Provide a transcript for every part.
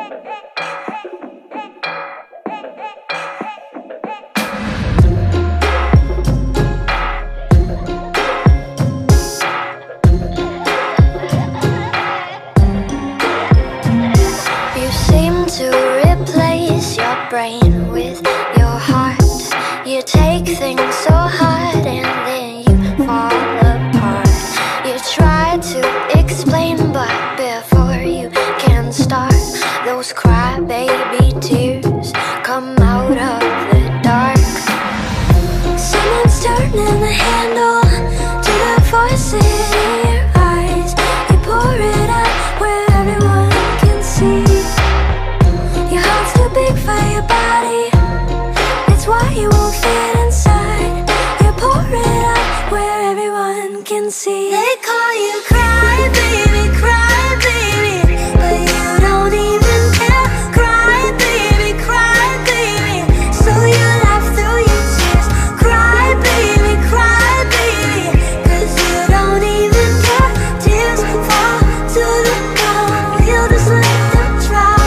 Brain with your heart. You take things so hard and then you fall apart. You try to explain, but before you can start, those crybaby tears come out of the dark. Someone's turning the handle to the voices in your eyes. You pour it out where everyone can see. Your heart's too big for your body, it's why you won't fit inside. You pour it out where everyone can see. They call you cry baby, but you don't even care. Cry baby, so you laugh through your tears. Cry baby, cause you don't even care. Tears fall to the ground, you'll just let them drop.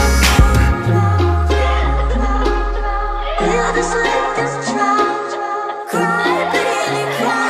You'll just let them drop. Cry baby,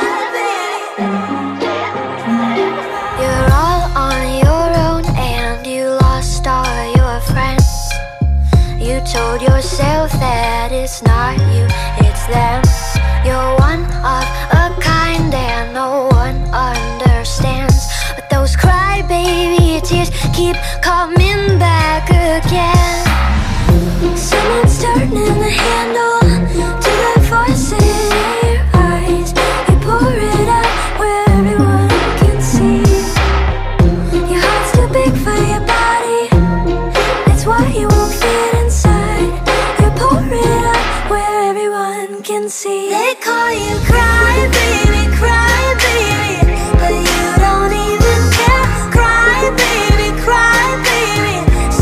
you're all on your own and you lost all your friends. You told yourself that it's not you, it's them. You're one of a kind and no one understands. But those crybaby tears keep coming back again. Someone's turning the handle to the voices in your eyes. You pour it out where everyone can see. Your heart's too big for your body, it's why you won't fit inside. You pour it out where everyone can see. They call you cry baby, but you don't even care. Cry baby,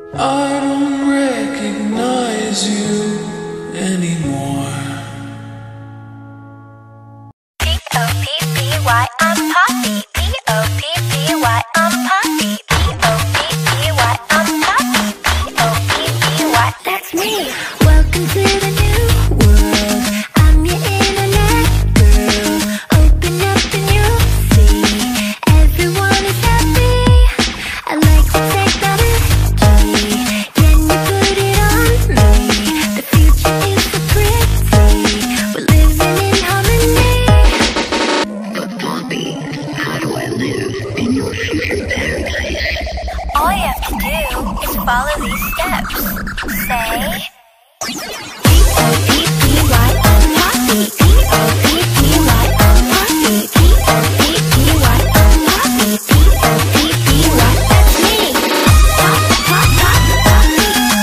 I don't recognize you anymore. P-O-P-P-Y, I'm Poppy. P-O-P-P-Y, I'm Poppy. P-O-P-P-Y, I'm Poppy. P-O-P-P-Y, that's me. Welcome to the new world. I'm your internet girl. Open up and you'll see everyone is happy. I like to take that energy. Can you put it on me? The future is so pretty. We're living in harmony. But Bobby, how do I live in your future paradise? All you have to do is follow these steps. Say P-O-P-P-Y, I'm Poppy. P-O-P-P-Y, I'm Poppy. P-O-P-P-Y, I'm Poppy. P-O-P-P-Y, that's me. Pop, pop, pop, Poppy.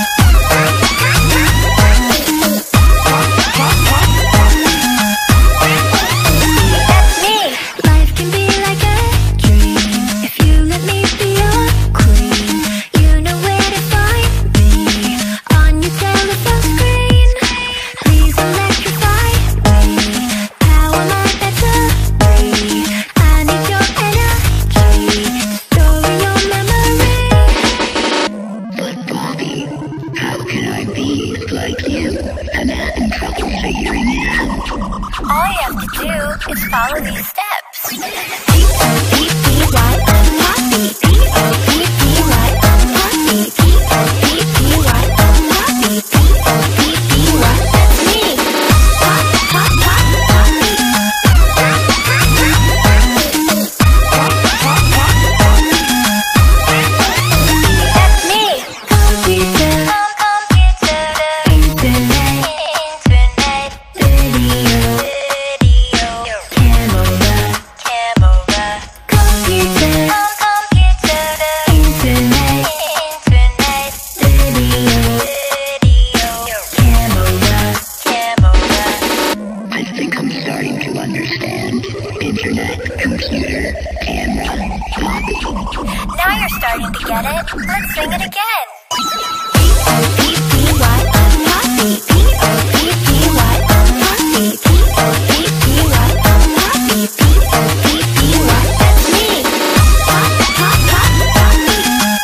That's me. Life can be like a dream if you let me be your queen. You know where to find me on your telephone screen. Please electrify me. Power my battery. I need your energy to store your memory. But Bobby, how can I be like you? I'm having trouble figuring it out. All you have to do is follow these steps. P-O-P-P-Y, I'm Poppy. P-O-P-P-Y, I'm Poppy. P-O-P-P-Y, I'm Poppy. P-O-P-P-Y, that's me. Pop, pop, pop, Poppy. That's me. Computer, internet, video, camera. Computer, internet, video, camera. I think I'm starting to understand. Internet, computer, camera, Bobby. Now you're starting to get it. Let's sing it again. P-O-P-P-Y, I'm Poppy. P-O-P-P-Y, I'm Poppy. P-O-P-P-Y, I'm Poppy. P-O-P-P-Y, that's me. Pop, pop, pop, Poppy.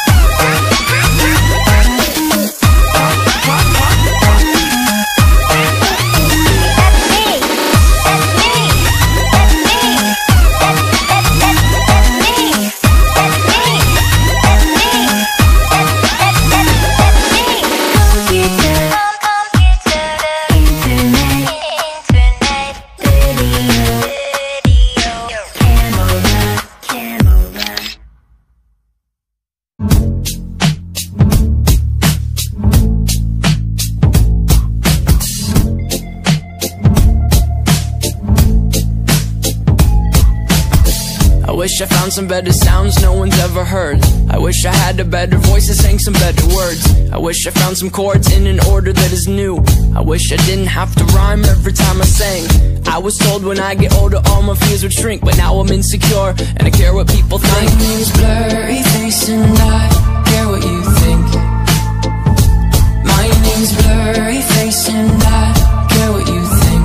That's me. That's me. That's me. That's me. That's me. That's me. Computer, internet, video, camera. I wish I found some better sounds no one's ever heard. I wish I had a better voice and sang some better words. I wish I found some chords in an order that is new. I wish I didn't have to rhyme every time I sang. I was told when I get older all my fears would shrink, but now I'm insecure and I care what people think. My name's blurry face and I care what you think. My name's blurry face and I care what you think.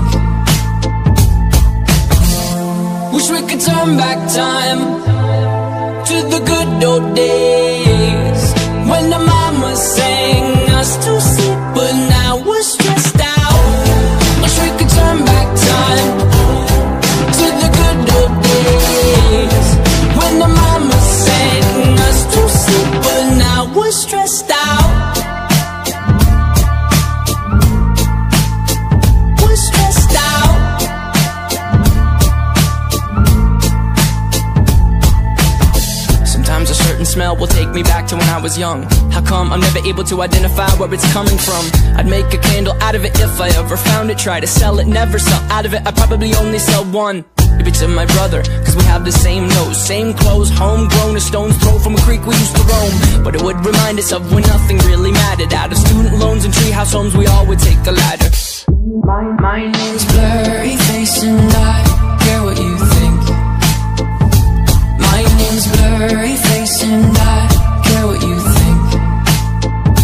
Wish we could turn back time to the good old days when the mama sang us to sleep, but now we're stressed out. Wish we could turn back time to the good old days when the mama sang us to sleep, but now we're stressed out. We're stressed out. Sometimes a certain smell will take me back to when I was young. How come I'm never able to identify where it's coming from? I'd make a candle out of it if I ever found it. Try to sell it, never sell out of it. I'd probably only sell one. Maybe to my brother, cause we have the same nose, same clothes, homegrown, a stone's throw from a creek we used to roam. But it would remind us of when nothing really mattered. Out of student loans and treehouse homes, we all would take the ladder. My name's blurry face and I care what you think. My name's blurry face and I care what you think.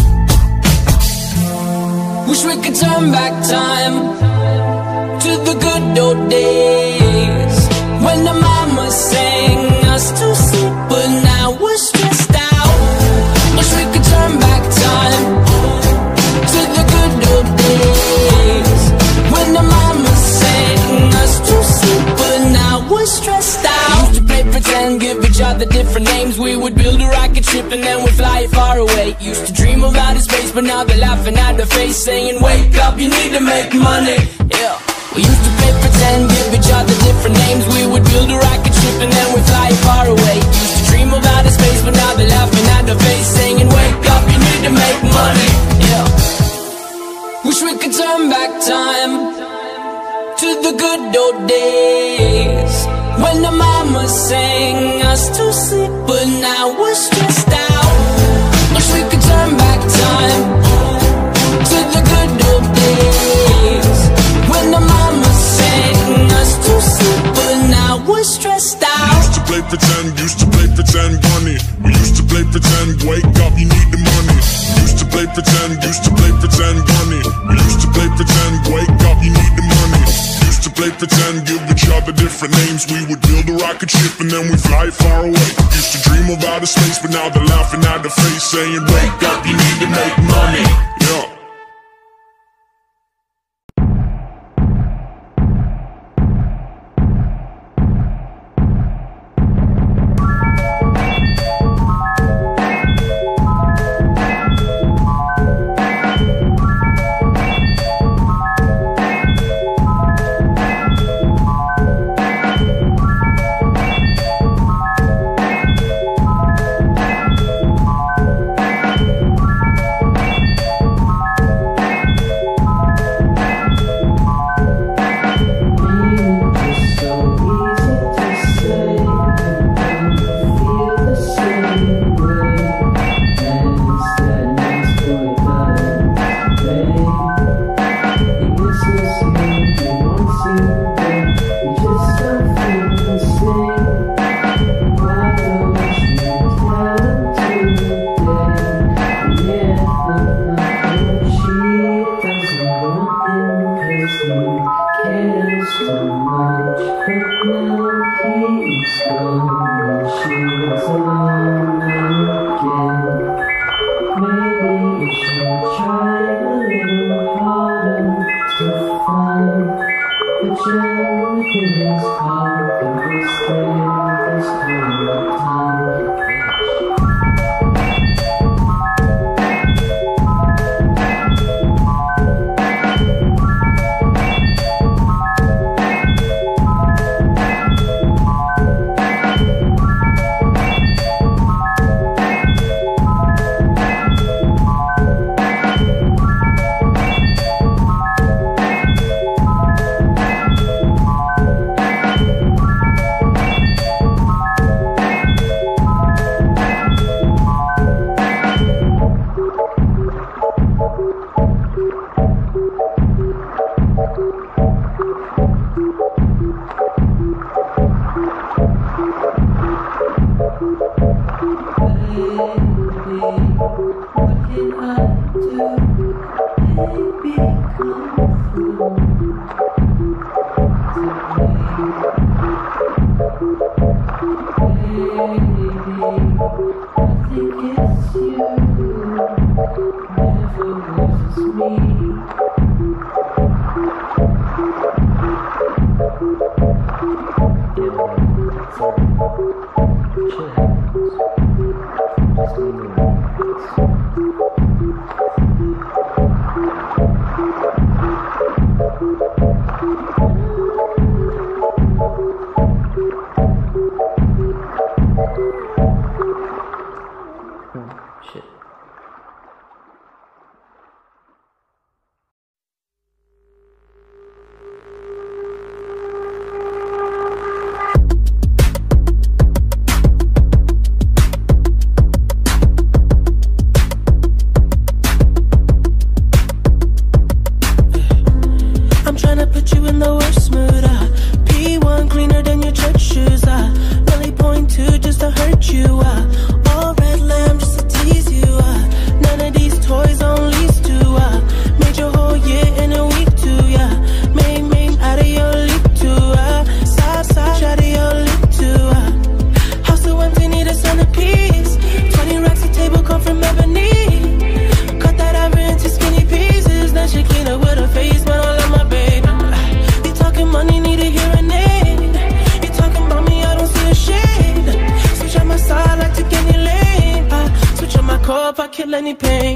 turn back time to the good old days when the mama sang us to sleep, but now we're stressed out. Wish we could turn back time to the good old days when the mama sang us to sleep, but now we're stressed out. Used to play pretend, give each other different names. We would build a rocket ship and then we'd fly far away. Used to dream of outer space, but now they're laughing at the face, saying wake up, you need to make money. Yeah. We used to play pretend, give each other different names. We would build a rocket ship and then we'd fly far away. Used to dream of outer space, but now they're laughing at the face, saying wake up, you need to make money. Yeah. Wish we could turn back time to the good old days when the mama sang us to sleep, but now we're stressed out. Wish we could turn back time to the good old days when the mama sang us to sleep, but now we're stressed out. Used to play pretend, bunny. We used to play pretend, wake up, you need the money. Used to play pretend, bunny. We used to play pretend, wake up, you need the money. Used to play pretend, give each other different names. We would build a rocket ship and then we fly far away. Used to dream of outer space, but now they're laughing at the face, saying wake up, you need to make money. Yeah.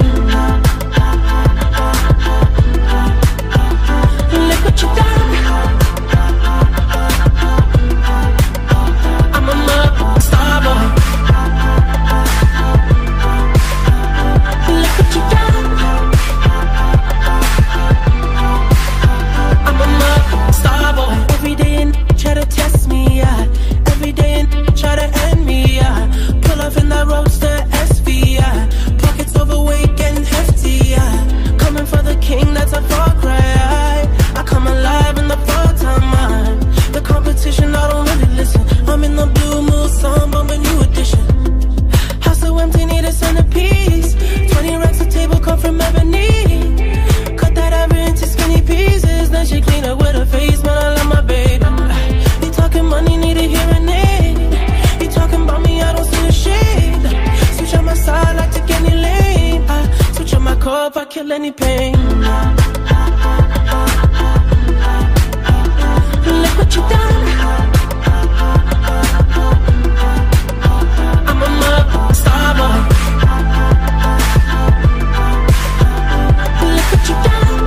Look what you done. I'm a star boy. Look what you done. I'm a star boy. Every day and try to test me, yeah. Every day and try to end me, yeah. Pull off in that roadster SV, yeah. Pockets overweight getting hefty, yeah. Coming for the king, that's a far cry. I come alive in the fall time, man. The competition, I don't really listen. I'm in the blue mood, song, bumping new edition. House so empty, need a centerpiece. 20 racks of table come from ebony. Cut that ever into skinny pieces. Then she clean up with her face, man, I love my baby. You talking money, need a hearing aid. You talking about me, I don't see a shade. Switch on my side, I take any lane. I switch on my core if I kill any pain. Look what you done. I'm a star boy. Look what you done.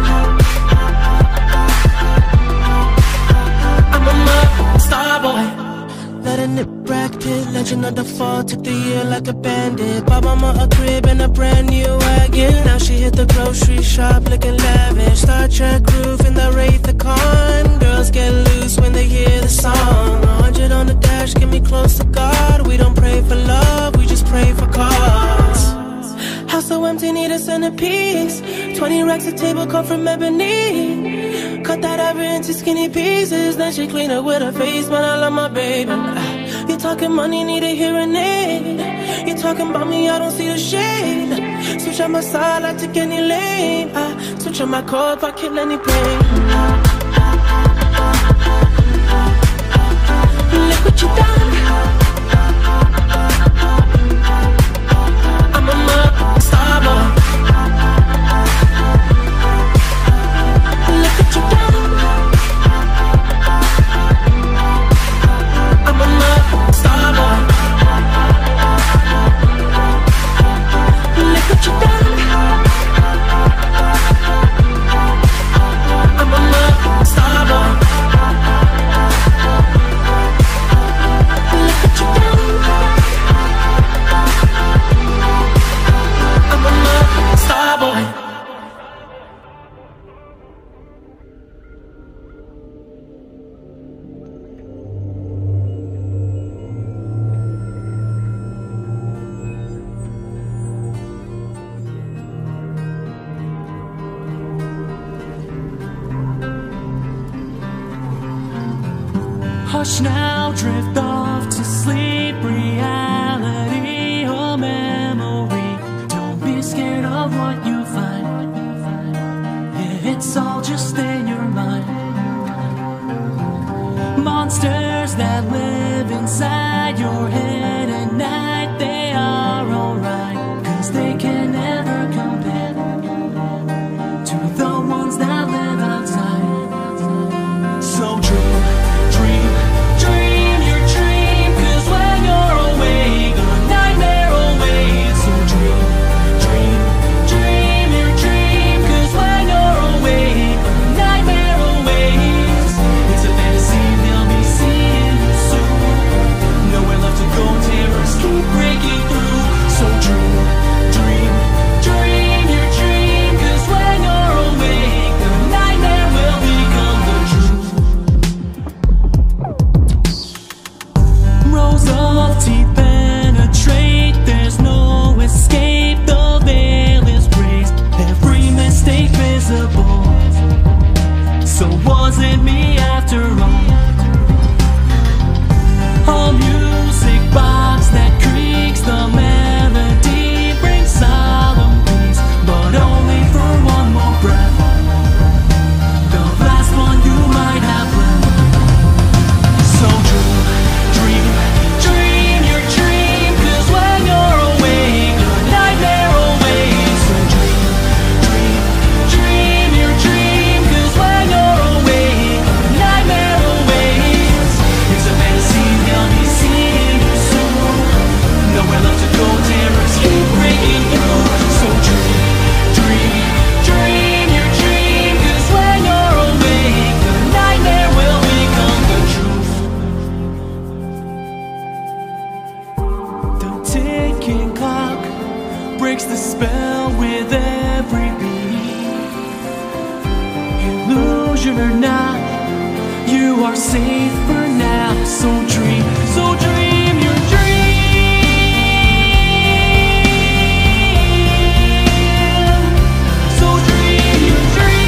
I'm a star boy. Let a nip bracket, legend of the fall. Took the year like a bandit. Bought mama a crib and a brand new wagon. Now she hit the grocery shop looking lavish. Star Trek roof in the Wraith the Con. Girls get loose when they hear the song. 100 on the dash, get me close to God. We don't pray for love, we just pray for cause. House so empty, need a centerpiece. 20 racks of table come from ebony. Cut that ever into skinny pieces. Then she clean up with her face, man, I love my baby. You talking money, need a hearing aid. You talking about me, I don't see a shade. Switch on my side, I take any lane. I switch on my core if I kill any pain. Look what you done. I'm a star boy. Look what you done. I'm a star boy. Look what you done. I'm a star boy. Look what you done. I'm a star boy. Hush now, drift off to sleep. Reality or memory. Don't be scared of what you find. Yeah, it's all just in your mind. Monsters that live inside your head at night, they are alright, 'cause they can never compare to the ones that live outside. So dream, dream, dream your dream, 'cause when you're awake, a nightmare awaits. So dream, dream, dream your dream, 'cause when you're awake, a nightmare awaits. smile with every beat. Illusion or not, you are safe for now. So dream your dream. So dream your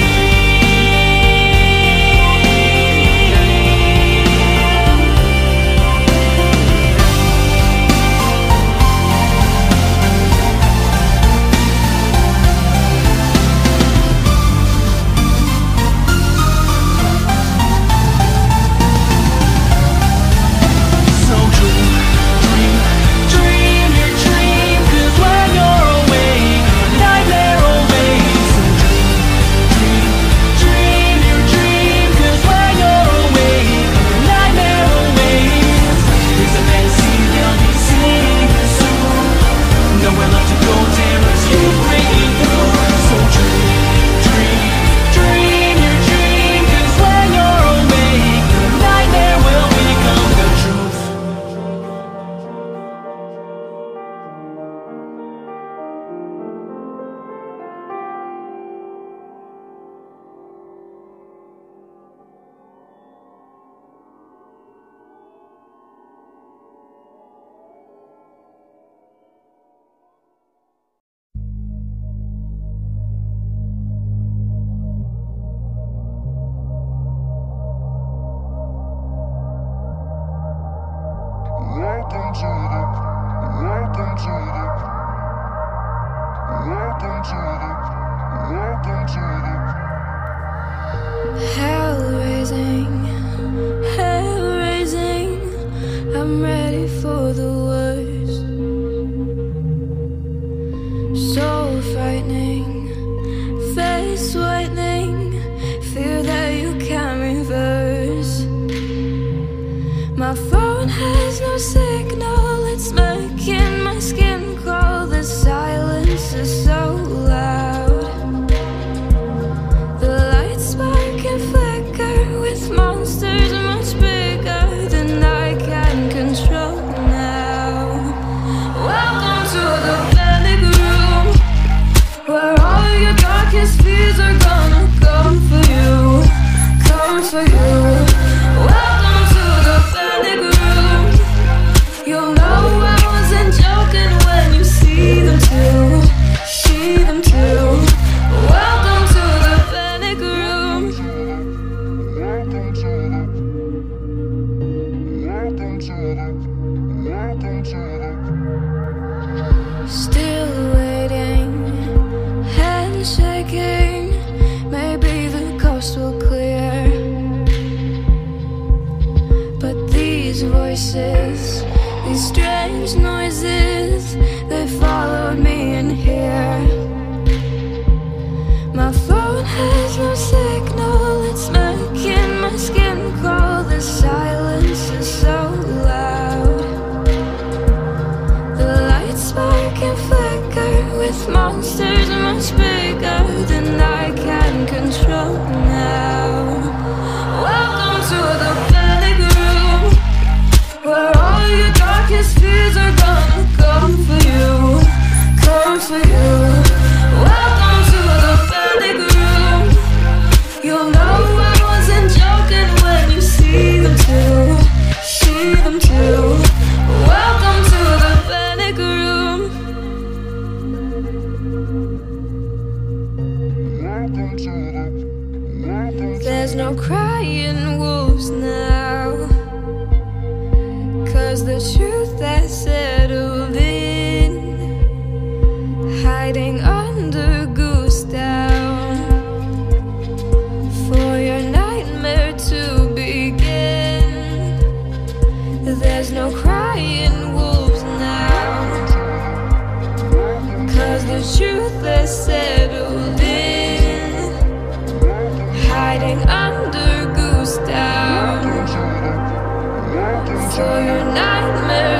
Hell raising, I'm ready for the worst. So frightening, face whitening, fear that you can't reverse. My phone has no signal, it's making my skin crawl. The silence is so loud. The lights spark and flicker with monsters much bigger than I can control now. Welcome to the panic room, where all your darkest fears are gonna come for you, come for you. Welcome to the panic room. You'll know I wasn't joking when you see them too, see them too. Welcome to the panic room. Still waiting, hands shaking. Maybe the coast will clear, but these voices, these strange noises, they followed me in here. My phone has no signal, it's making my skin crawl. The silence is so loud. The lights spark and flicker with monsters much bigger than I can control now. Welcome to the panic room, where all your darkest fears are gonna come for you, come for you. Welcome to the panic room. You'll know I wasn't joking when you see them too, see them too. Welcome to the panic room. There's no crying wolves now, 'cause the truth has settled in, hiding under goose down, for your nightmare to begin. There's no crying wolves now, 'cause the truth has settled in, hiding under goose down, for your nightmare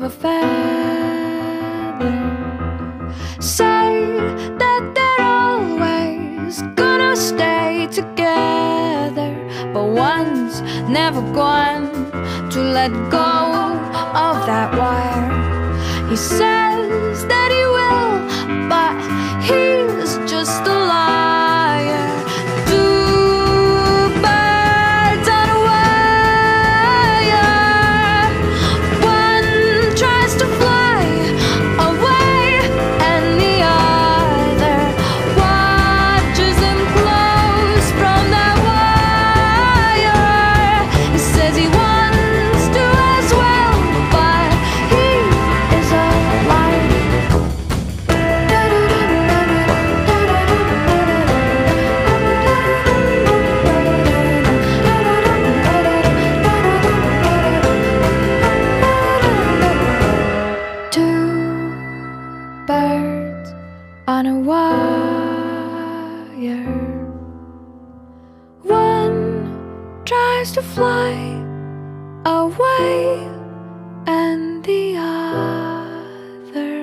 of a feather say that they're always gonna stay together, but one's never going to let go of that wire. He says that he will, but he's just a liar. Two birds on a wire. One tries to fly away, and the other watches him close from that wire. He says he wants to as well, but he is a liar. Two birds on a wire. One tries to fly away, and the other.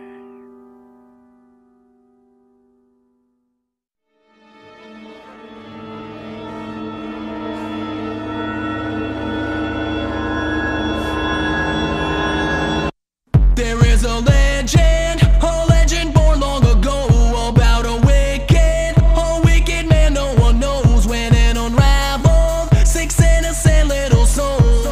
There is a legend born long ago about a wicked man no one knows when it unraveled. 6 innocent little souls.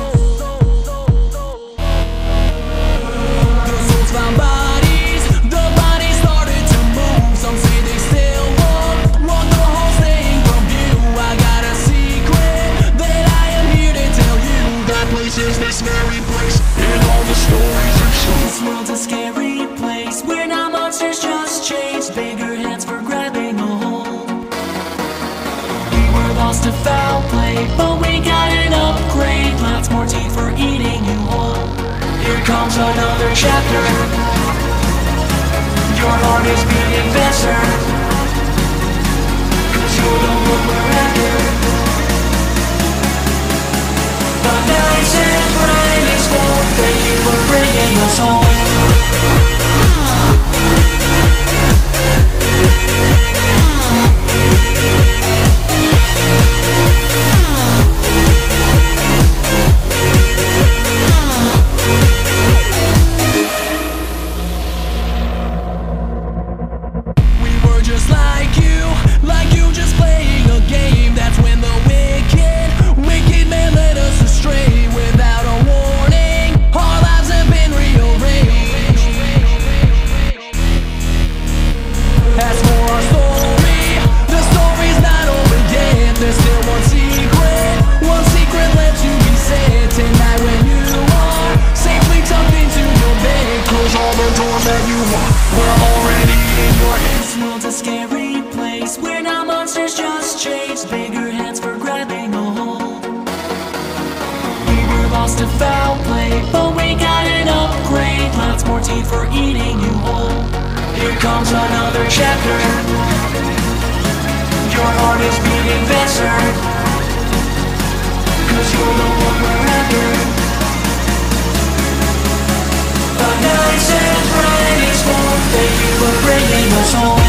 The souls found bodies, the bodies started to move. Some say they still walk the whole thing from view. I got a secret that I am here to tell you. That place is this very place in all the stories and shows. This world's a scary place where now monsters just changed. Bigger hands for grabbing a hold. We were lost to foul play, but we got an upgrade. Lots more teeth for eating you whole. Here comes another chapter. Your heart is beating faster, 'cause you're the one we're after. The nice and bright is full. Thank you for bringing us home. We were just like you just playing a game. That's when the wicked man led us astray without a warning. Our lives have been rearranged. As for our story, the story's not over yet. There's still one secret left to be said. Tonight when you are safely tucked into your bed, close all the doors that you want, we're already in your head. This world's a scary place where now monsters just chase. Bigger hands for grabbing a hold. We were lost to foul play, but we got an upgrade. Lots more teeth for eating you whole. Here comes another chapter. Your heart is beating faster, 'cause you're the one we're after. The nice and bright is full. Thank you for bringing us home.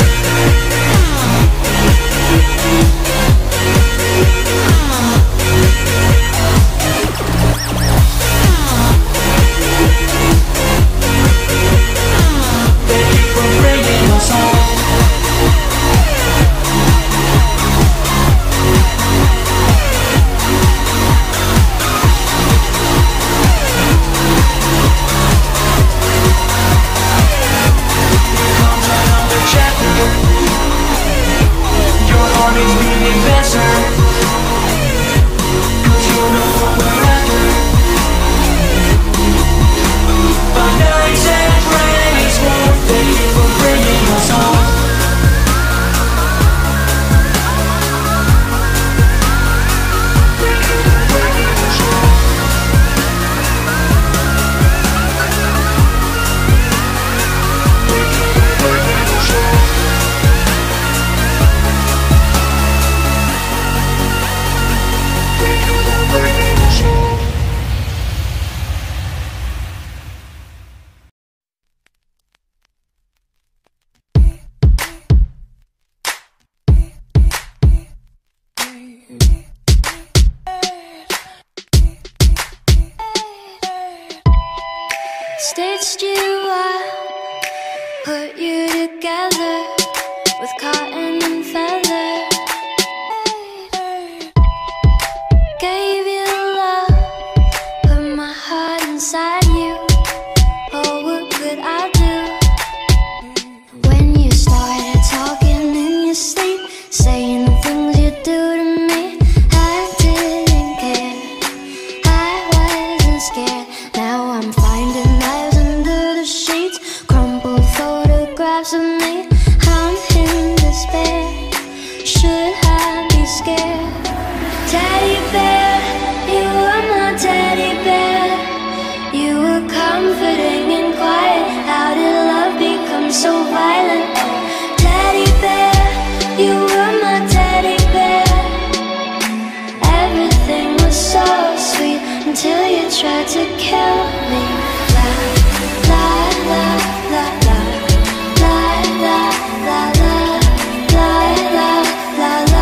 Thank you for bringing us home. Here comes another Stitched you up, put you together with cotton and feather. Gave you love, put my heart inside you. Oh, what could I do? When you started talking in your sleep, saying the things you do to me, I didn't care, I wasn't scared. Now I'm finding knives under the sheets, crumpled photographs of me. I'm in despair, should I be scared? Teddy bear, you were my teddy bear. You were comforting and quiet. How did love become so violent? Oh, teddy bear, you were my teddy bear. Everything was so sweet until you tried to kill me. La la la la la la la la la la la la la.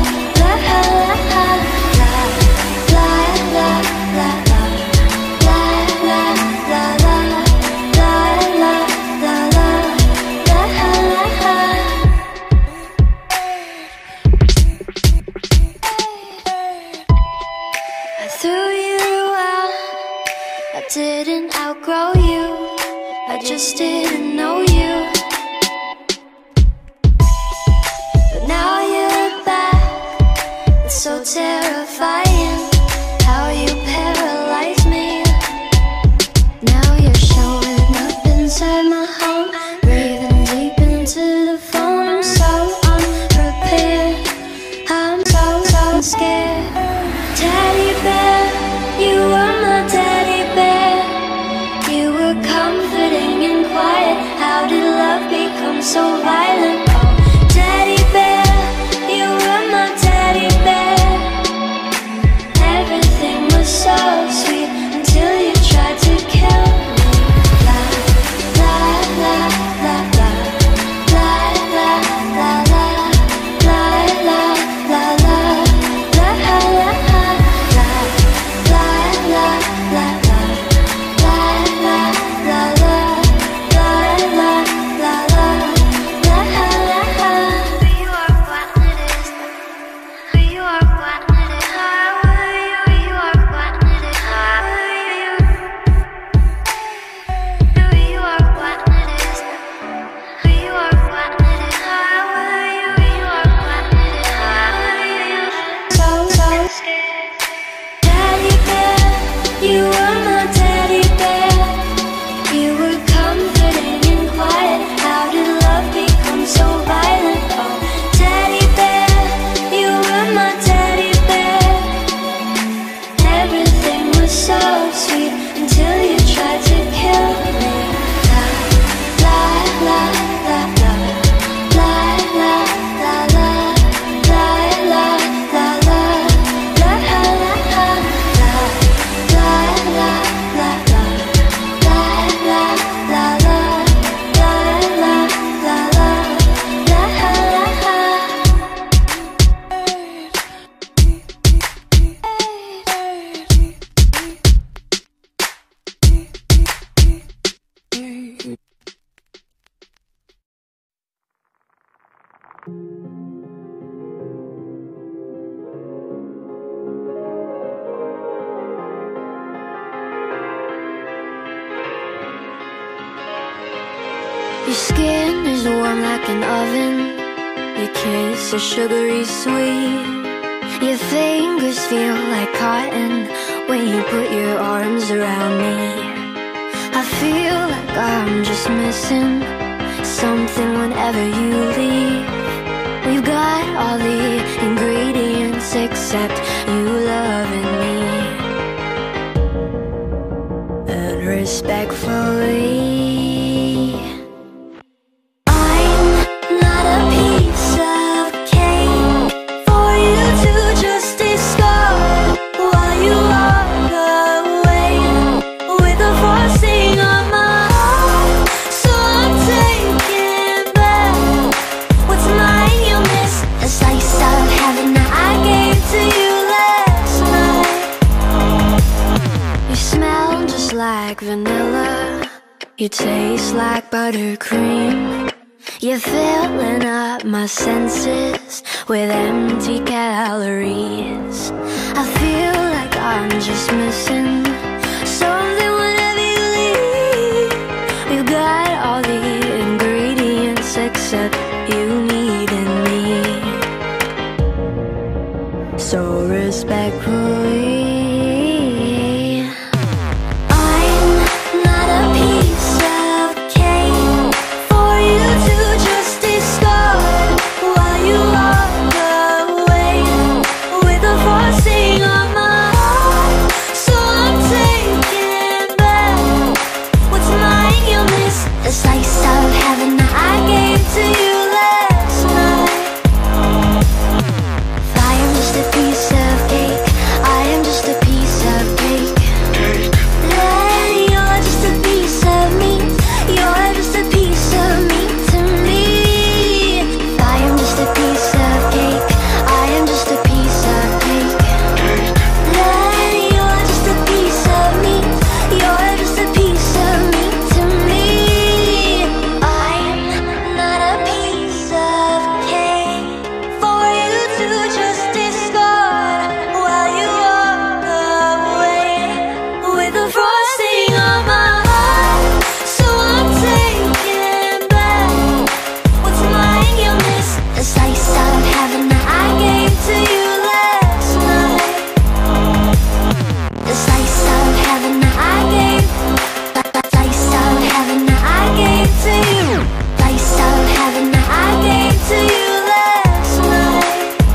I threw you out, I didn't outgrow you, I just didn't know you. But now you're back, it's so terrifying how you paralyze me. Now you're showing up inside my home, breathing deep into the phone. I'm so unprepared, I'm so scared. Teddy bear, you were my teddy bear. You were comforting and quiet. How did love become so violent? Oh, teddy bear, you were my teddy bear. Everything was so sweet until you tried to kill me. La la la la la la la la la la la la la. Your skin is warm like an oven, your kiss is sugary sweet. Your fingers feel like cotton when you put your arms around me. I feel like I'm just missing something whenever you leave. We've got all the ingredients except you loving me. And respectfully, like vanilla, You taste like buttercream. You're filling up my senses with empty calories. I feel like I'm just missing something whenever you leave. You got all the ingredients except you needing me. So respectfully, the slice of heaven that I gave to you last night. I am just a piece of cake. I am just a piece of cake. And you're just a piece of meat. You're just a piece of meat to me. I am just a piece of cake. I am just a piece of cake. And you're just a piece of meat. You're just a piece of meat to me. The slice of heaven that I gave to you last night. The slice of heaven that I gave. The slice of heaven that I gave to you. Slice of heaven that I gave to you last night.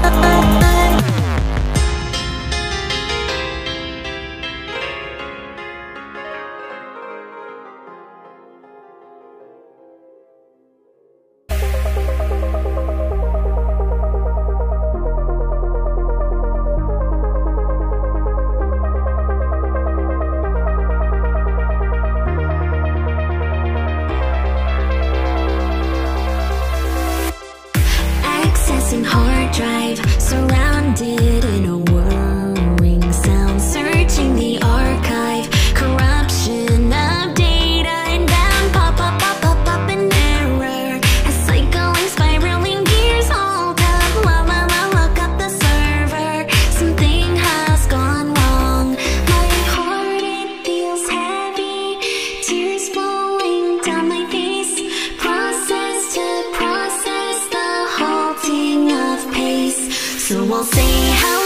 Hard drive, surrounded in a whirring sound, searching the archive, corruption of data, and then pop an error, a cycling, spiraling gears, hold up, look up the server, something has gone wrong, my heart, it feels heavy, tears flowing down my face, process to process the halting of pace. So we'll say how